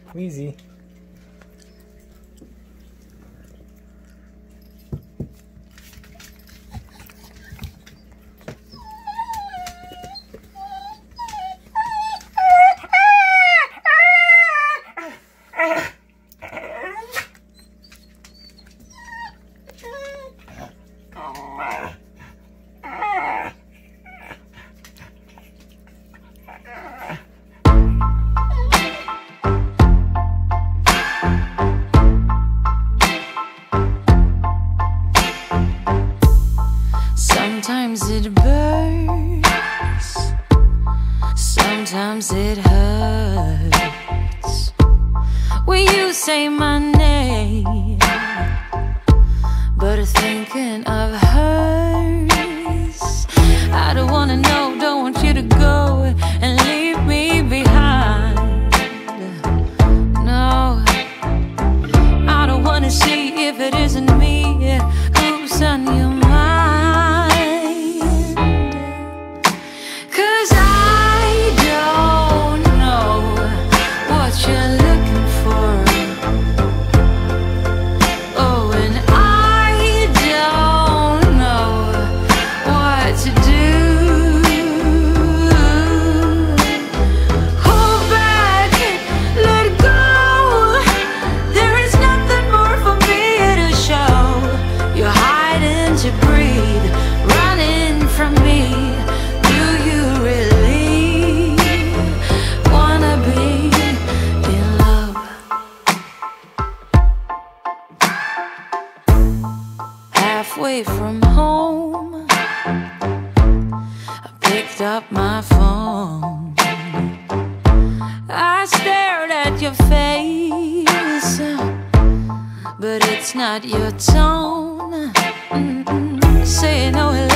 Wheezy. Sometimes it burns, sometimes it hurts when you say my name, but thinking of hers. I don't wanna know, don't want you to go and leave me behind. No, I don't wanna see if it isn't me who's on your mind. Halfway from home, I picked up my phone. I stared at your face, but it's not your tone. Saying oh hello